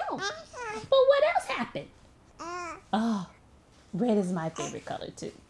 Oh, but what else happened? Oh, red is my favorite color too.